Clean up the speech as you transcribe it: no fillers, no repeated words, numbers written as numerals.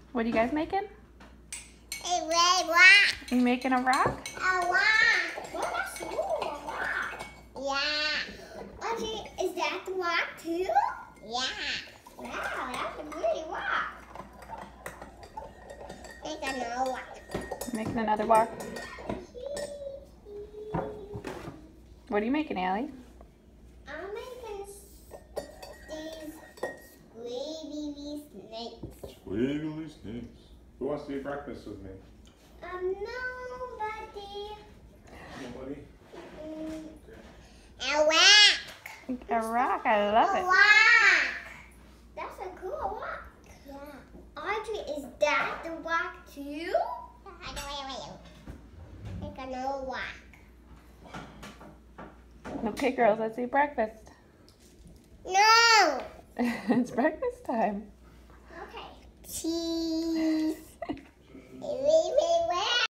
What are you guys making? A red rock. Are you making a rock? A rock. Well, that's cool, a rock. Yeah. Auntie, is that the rock too? Yeah. Wow, that's a pretty rock. Make another rock. Making another rock. What are you making, Allie? I'm making these squiggly snakes. Squiggly snakes. Who wants to eat breakfast with me? Nobody. Nobody? A rock. A rock, I love A it. rock. That's a cool rock. Yeah. Audrey, is that the rock too? Make another rock. Okay, girls, let's eat breakfast. No. It's breakfast time.